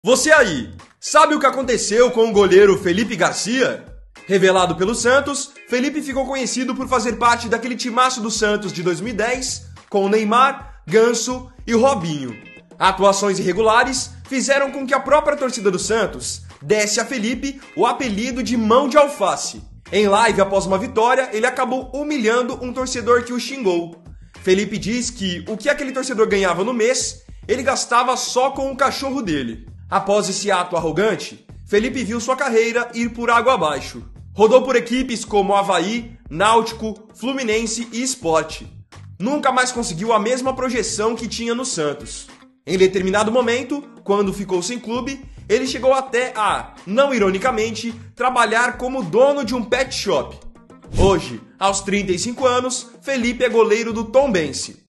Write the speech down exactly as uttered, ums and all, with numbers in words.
Você aí, sabe o que aconteceu com o goleiro Felipe Garcia? Revelado pelo Santos, Felipe ficou conhecido por fazer parte daquele timaço do Santos de dois mil e dez, com Neymar, Ganso e Robinho. Atuações irregulares fizeram com que a própria torcida do Santos desse a Felipe o apelido de Mão de Alface. Em live após uma vitória, ele acabou humilhando um torcedor que o xingou. Felipe diz que o que aquele torcedor ganhava no mês, ele gastava só com o cachorro dele. Após esse ato arrogante, Felipe viu sua carreira ir por água abaixo. Rodou por equipes como Avaí, Náutico, Fluminense e Sport. Nunca mais conseguiu a mesma projeção que tinha no Santos. Em determinado momento, quando ficou sem clube, ele chegou até a, não ironicamente, trabalhar como dono de um pet shop. Hoje, aos trinta e cinco anos, Felipe é goleiro do Tombense.